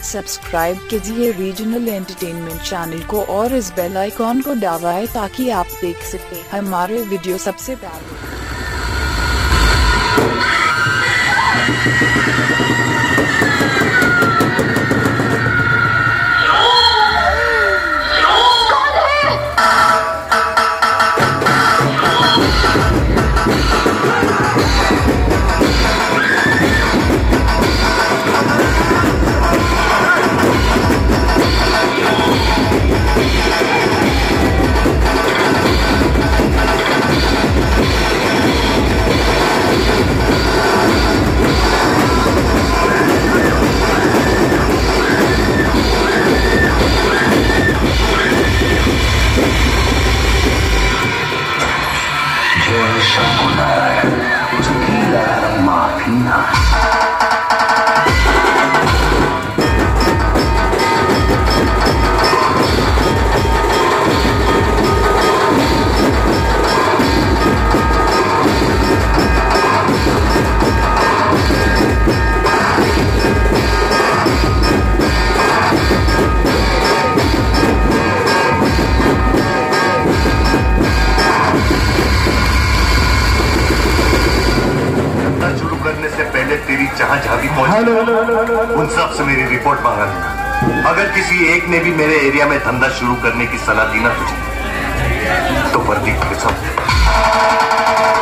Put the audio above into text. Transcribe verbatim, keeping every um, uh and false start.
Subscribe कीजिए regional entertainment channel को और इस बेल आइकॉन को दबाएं ताकि आप देख सकें हमारे वीडियो सबसे पहले। तेरी जहां जहां भी पहुंची उन सब से मेरी रिपोर्ट मांगा देना। अगर किसी एक ने भी मेरे एरिया में धंधा शुरू करने की सलाह दी ना तुझे तो वर्दी के सब